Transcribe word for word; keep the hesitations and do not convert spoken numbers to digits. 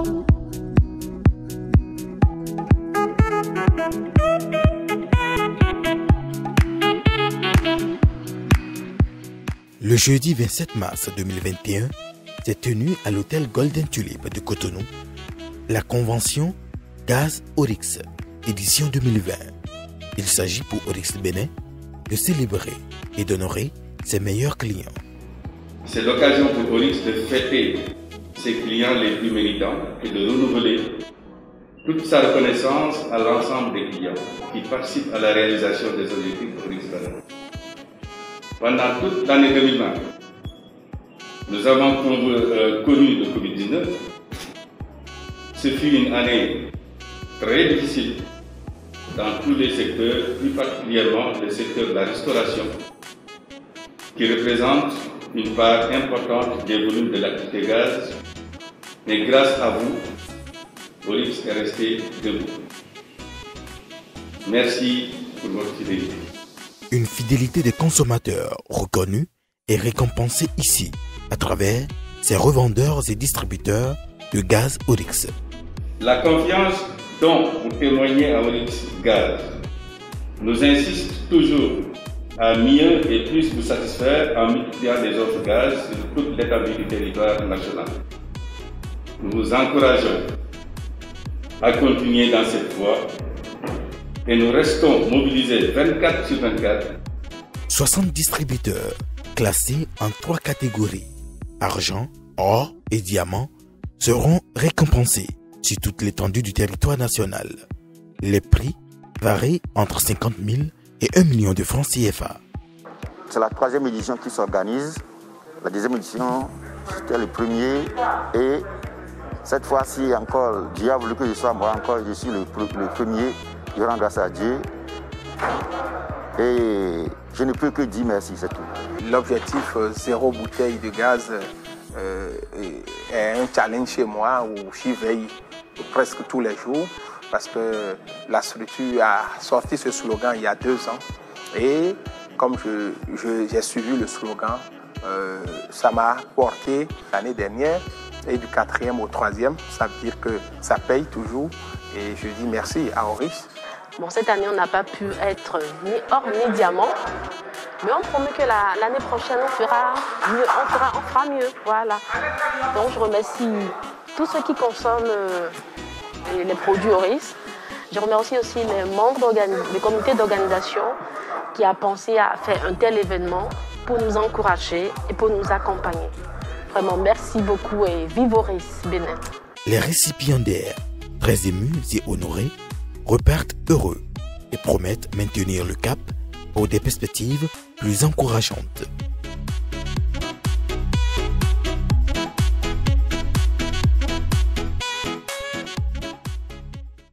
Le jeudi vingt-sept mars deux mille vingt et un s'est tenue à l'hôtel Golden Tulip de Cotonou la convention Gaz Oryx, édition deux mille vingt. Il s'agit pour Oryx Bénin de célébrer et d'honorer ses meilleurs clients. C'est l'occasion pour Oryx de fêter ses clients les plus méritants et de renouveler toute sa reconnaissance à l'ensemble des clients qui participent à la réalisation des objectifs Oryx Bénin. Pendant toute l'année deux mille vingt, nous avons euh, connu le Covid dix-neuf. Ce fut une année très difficile dans tous les secteurs, plus particulièrement le secteur de la restauration, qui représente une part importante des volumes de l'activité gaz. Mais grâce à vous, Oryx est resté debout. Merci pour votre fidélité. Une fidélité des consommateurs reconnue et récompensée ici à travers ses revendeurs et distributeurs de gaz Oryx. La confiance dont vous témoignez à Oryx Gaz nous insiste toujours à mieux et plus vous satisfaire en multipliant les offres gaz sur toute l'étendue du territoire national. Nous vous encourageons à continuer dans cette voie et nous restons mobilisés vingt-quatre sur vingt-quatre. soixante distributeurs classés en trois catégories, argent, or et diamant, seront récompensés sur toute l'étendue du territoire national. Les prix varient entre cinquante mille et un million de francs C F A. C'est la troisième édition qui s'organise. La deuxième édition, c'était le premier. Et cette fois-ci encore, Dieu a voulu que je sois moi encore, je suis le, le premier. Je rends grâce à Dieu. Et je ne peux que dire merci, c'est tout. L'objectif euh, zéro bouteille de gaz euh, est un challenge chez moi où j'y veille presque tous les jours parce que la structure a sorti ce slogan il y a deux ans. Et comme je, je, j'ai suivi le slogan, euh, ça m'a porté l'année dernière et du quatrième au troisième, ça veut dire que ça paye toujours. Et je dis merci à Oryx. Bon, cette année, on n'a pas pu être ni or ni diamant, mais on promet que la, l'année prochaine, on fera mieux, on fera, on fera mieux, voilà. Donc, je remercie tous ceux qui consomment euh, les produits Oryx. Je remercie aussi les membres du comité d'organisation qui a pensé à faire un tel événement pour nous encourager et pour nous accompagner. Vraiment, merci beaucoup et vive Oryx Bénin. Les récipiendaires, très émus et honorés, repartent heureux et promettent maintenir le cap pour des perspectives plus encourageantes.